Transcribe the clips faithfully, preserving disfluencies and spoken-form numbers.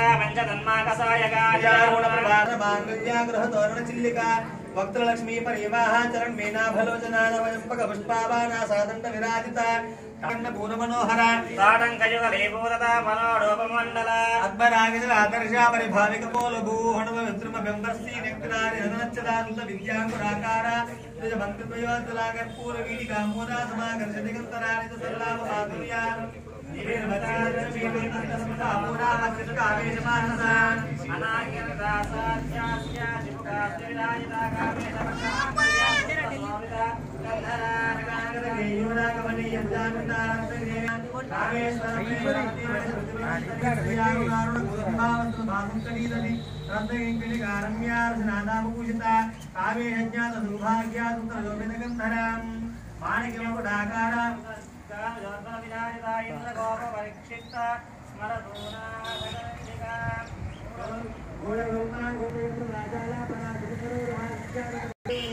वक्त्रलक्ष्मी परिवाह चरण मीना भलोचना नवजंपक पुष्पावाना सादंड विराजिता कर्ण पूर्ण मनोहर साडंक युग लेपोदता मनोरूपमंडल अद्भरागिज आदर्शा परिभाविक पोल भूहणव विद्रुम बिंबस्ती नेक्रारि ननच्चदानुत विद्यांकुराकार निज मंत्रद्वयोतला कर्पूर वीडिका मोदा समागर जनिकंतरानि सल्लाम माधुर्या निवेर बचार श्रीमंतस्मता मोदा मस्तिकावेश मानसा अनाग्यता साध्यास्या शिवका विराजिता कावेश मक्कामया स्वामिता गंधरा नगानगद देयोरा कवनि यज्ञानता कावेश्वर प्रेमरति यारुणारुण गुरुभावस्तु भागुंकनीदनि रत्नगिंकणि कारम्यार्धनादामपूजिता कावेशज्ञात सौभाग्यात् उत्तरजोमिनगन्धराम् माणिक्यमकुडाकारा कामजोर्धन विराजिता इन्द्रगोप परीक्षिता स्मरतूना गणनिका गोरगोपना गोपेन्द्र राजाला परा गुरुकरो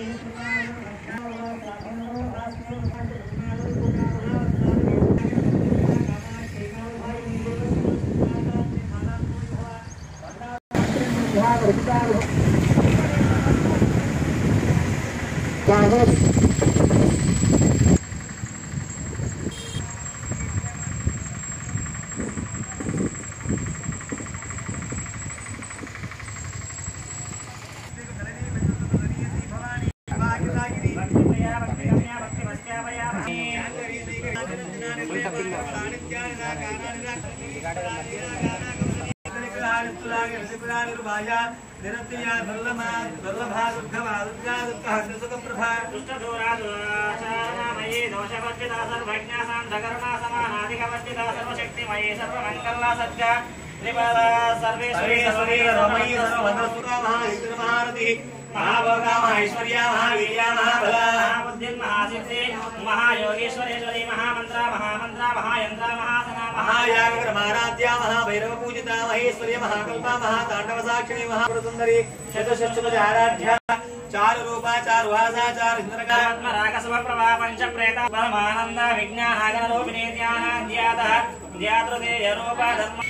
निरत्या दुर्लभा दुर्लभा दुर्गमा दुर्गा दुर्गा सुखप्रभा दुष्टदूरादुराचारमयी दोषवर्जिता सर्वज्ञा सान्धकरुणा समानाधिकवर्जिता सर्वशक्तिमयी सर्वमङ्गला सद्गा त्रिपादा सर्वेश्वरी सर्वमयी सर्वभद्रसुरा महाहिन्द्रमहारथी महाभोगा महाऐश्वर्या महावीर्या महाबला महाबुद्धिर् महासिद्धि महायोगेश्वरेश्वरी महामन्त्रा महामन्त्रा महायन्त्रा महासना महायागर महाराध्या महाभैरव पूजिता महेश्वरी महाकल्पा महातांडव साक्षिणी महापुरसुंदरी चतुष्षष्टपद आराध्या चारु रूपा चारु भाषा चारु इंद्रकात्म रागसव प्रभा पंच प्रेता परमानंद विज्ञानागन रूपिणी ध्यानाद्यातः ध्यातृदेय रूपा धर्म